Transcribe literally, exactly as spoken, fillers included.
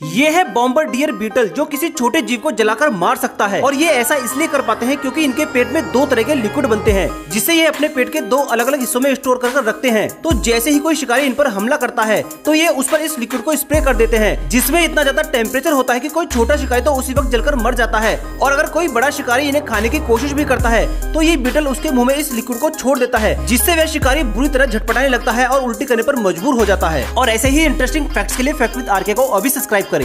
ये है bomber dear beetle, जो किसी छोटे जीव को जलाकर मार सकता है। और ये ऐसा इसलिए कर पाते हैं क्योंकि इनके पेट में दो तरह के लिक्विड बनते हैं, जिसे ये अपने पेट के दो अलग अलग हिस्सों में स्टोर कर रखते हैं। तो जैसे ही कोई शिकारी इन पर हमला करता है तो ये उस पर इस लिक्विड को स्प्रे कर देते हैं, जिसमें इतना ज्यादा टेम्परेचर होता है कि कोई छोटा शिकारी तो उसी वक्त जलकर मर जाता है। और अगर कोई बड़ा शिकारी इन्हें खाने की कोशिश भी करता है तो ये बीटल उसके मुंह में इस लिक्विड को छोड़ देता है, जिससे वह शिकारी बुरी तरह झटपटाने लगता है और उल्टी करने पर मजबूर हो जाता है। और ऐसे ही इंटरेस्टिंग फैक्ट्स के लिए फैक्ट विद आरके को अभी सब्सक्राइब